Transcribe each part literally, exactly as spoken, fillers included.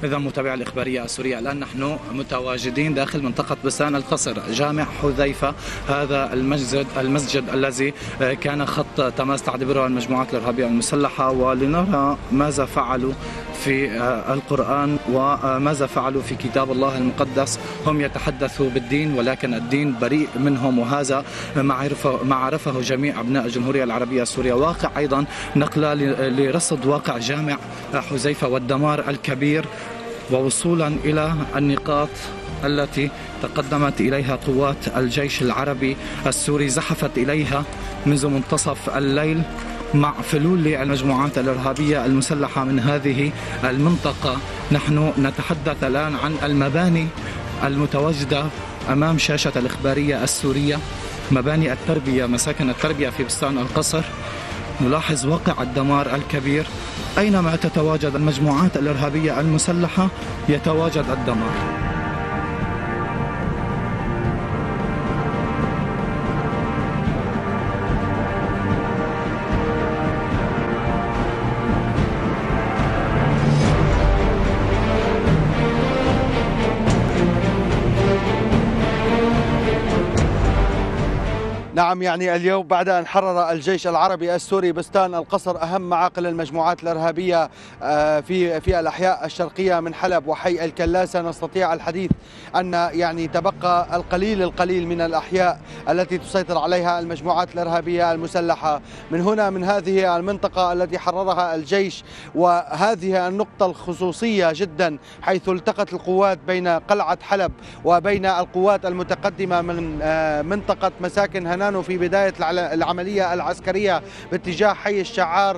إذا متابعي الإخبارية السورية، الآن نحن متواجدين داخل منطقة بستان القصر، جامع حذيفة، هذا المسجد المسجد الذي كان خط تماس تعتبره المجموعات الإرهابية المسلحة، ولنرى ماذا فعلوا في القرآن وماذا فعلوا في كتاب الله المقدس. هم يتحدثوا بالدين ولكن الدين بريء منهم، وهذا ما عرفه ما عرفه جميع أبناء الجمهورية العربية السورية. واقع أيضا نقلة لرصد واقع جامع حذيفة والدمار الكبير، ووصولا إلى النقاط التي تقدمت إليها قوات الجيش العربي السوري، زحفت إليها منذ منتصف الليل مع فلول المجموعات الإرهابية المسلحة من هذه المنطقة. نحن نتحدث الآن عن المباني المتواجدة أمام شاشة الإخبارية السورية، مباني التربية، مساكن التربية في بستان القصر. نلاحظ واقع الدمار الكبير، أينما تتواجد المجموعات الإرهابية المسلحة يتواجد الدمار. نعم، يعني اليوم بعد أن حرر الجيش العربي السوري بستان القصر، أهم معاقل المجموعات الإرهابية في في الأحياء الشرقية من حلب وحي الكلاسة، نستطيع الحديث أن يعني تبقى القليل القليل من الأحياء التي تسيطر عليها المجموعات الإرهابية المسلحة. من هنا من هذه المنطقة التي حررها الجيش، وهذه النقطة الخصوصية جدا حيث التقت القوات بين قلعة حلب وبين القوات المتقدمة من منطقة مساكن هنانو في بداية العملية العسكرية باتجاه حي الشعار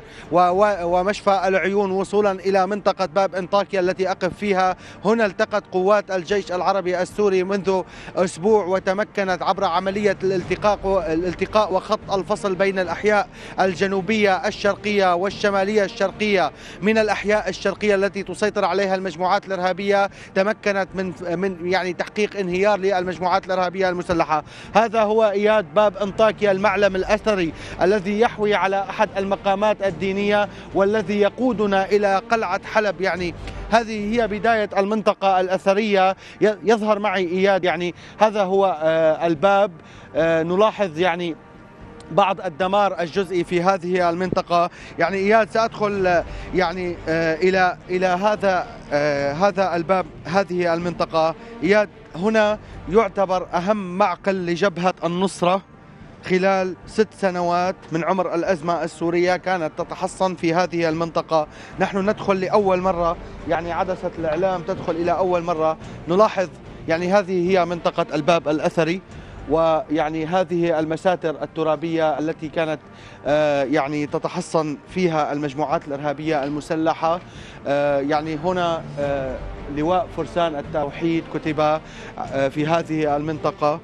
ومشفى العيون وصولا إلى منطقة باب انطاكيا التي أقف فيها. هنا التقت قوات الجيش العربي السوري منذ أسبوع، وتمكنت عبر عملية الالتقاء الالتقاء وخط الفصل بين الأحياء الجنوبية الشرقية والشمالية الشرقية من الأحياء الشرقية التي تسيطر عليها المجموعات الإرهابية، تمكنت من من يعني تحقيق انهيار للمجموعات الإرهابية المسلحة. هذا هو إياد باب انطاكيا، المعلم الأثري الذي يحوي على أحد المقامات الدينية والذي يقودنا إلى قلعة حلب. يعني هذه هي بداية المنطقة الأثرية. يظهر معي إياد، يعني هذا هو الباب. نلاحظ يعني بعض الدمار الجزئي في هذه المنطقة. يعني إياد سأدخل يعني إلى إلى هذا هذا الباب، هذه المنطقة. إياد، هنا يعتبر أهم معقل لجبهة النصرة خلال ست سنوات من عمر الأزمة السورية، كانت تتحصن في هذه المنطقة. نحن ندخل لأول مرة، يعني عدسة الإعلام تدخل إلى أول مرة. نلاحظ يعني هذه هي منطقة الباب الأثري، ويعني هذه المساتر الترابية التي كانت يعني تتحصن فيها المجموعات الإرهابية المسلحة. يعني هنا لواء فرسان التوحيد كتب في هذه المنطقة.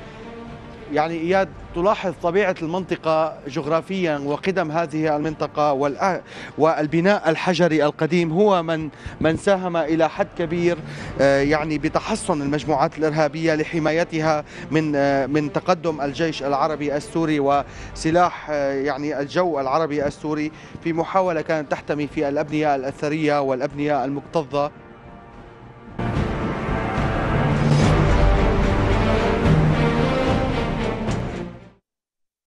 يعني إياد، تلاحظ طبيعة المنطقة جغرافيا وقدم هذه المنطقة والبناء الحجري القديم هو من من ساهم إلى حد كبير يعني بتحصن المجموعات الإرهابية لحمايتها من من تقدم الجيش العربي السوري وسلاح يعني الجو العربي السوري في محاولة كانت تحتمي في الأبنية الأثرية والأبنية المكتظة.